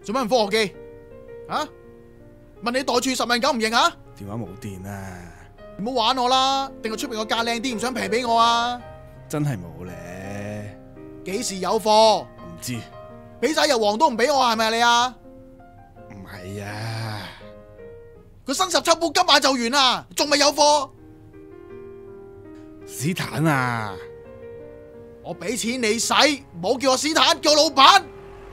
做乜唔科學機？啊？問你袋住10萬9唔認啊？ 電話冇電啊！ 唔好玩我啦，定係出邊個價靚啲唔想平俾我啊？ 真係冇咧， 幾時有貨？ 唔知。 俾晒油王都唔俾我，係咪你啊？ 唔係啊， 個新17部今晚就完啦，仲未有貨？ 斯坦啊！ 我俾錢你使，唔好叫我斯坦，叫我老闆。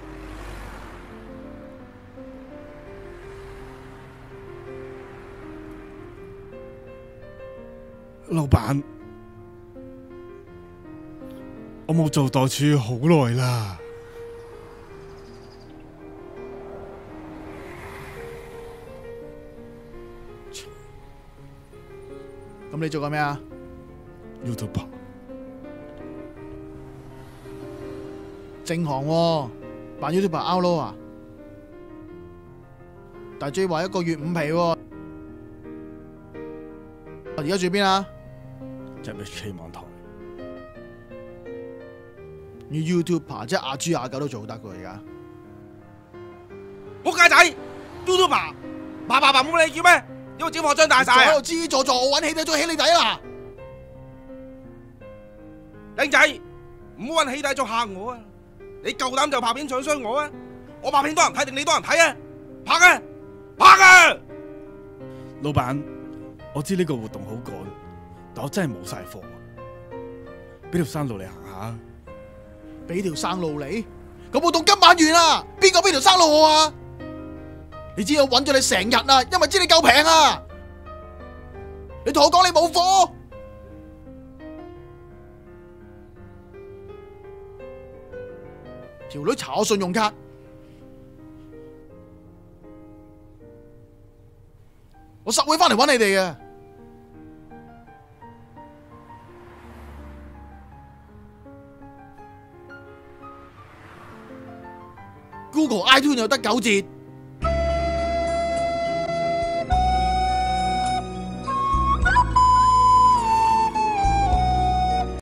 老闆，我冇做代處好耐啦。 咁你做緊咩啊 YouTuber 正行喎，扮 YouTuber outlaw 啊？大 J 話1個月5皮喎，而家住邊啊？ 入 HK 網台。 你 YouTuber 即係阿豬阿狗都做得㗎而家。 仆街仔 ，YouTuber，爸冇你叫咩？因為招貨張大晒啊！ 喺度支支助助，我揾起底再起你底啦！ 靚仔，唔好揾起底再嚇我啊！你夠膽就拍片唱衰我啊！我拍片多人睇定你多人睇啊？拍啊！拍啊！ 老闆，我知呢個活動好趕，但我真係冇晒貨，俾條山路你行下。 俾條生路你，咁活動今晚完啦！邊個俾條生路我啊？你知我揾咗你成日啊，因為知你夠平啊！你同我講你冇貨，條女查我信用卡，我實會翻嚟揾你哋嘅。Google、iTunes 又得9折。